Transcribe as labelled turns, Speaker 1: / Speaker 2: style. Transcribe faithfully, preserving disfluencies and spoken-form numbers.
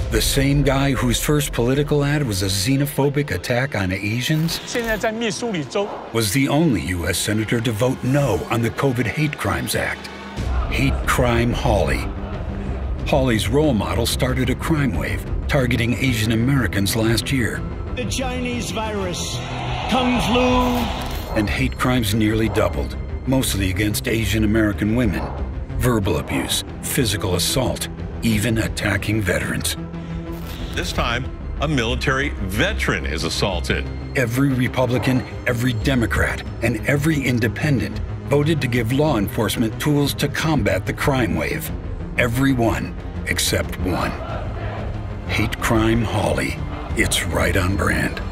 Speaker 1: The same guy whose first political ad was a xenophobic attack on Asians
Speaker 2: 现在在密苏里州
Speaker 1: was the only U S senator to vote no on the COVID Hate Crimes Act. Hate Crime Hawley. Hawley's role model started a crime wave targeting Asian Americans last year.
Speaker 3: The Chinese virus, Kung Flu.
Speaker 1: And hate crimes nearly doubled, mostly against Asian American women. Verbal abuse, physical assault, even attacking veterans.
Speaker 4: This time, a military veteran is assaulted.
Speaker 1: Every Republican, every Democrat, and every independent voted to give law enforcement tools to combat the crime wave. Every one except one. Hate Crime Hawley. It's right on brand.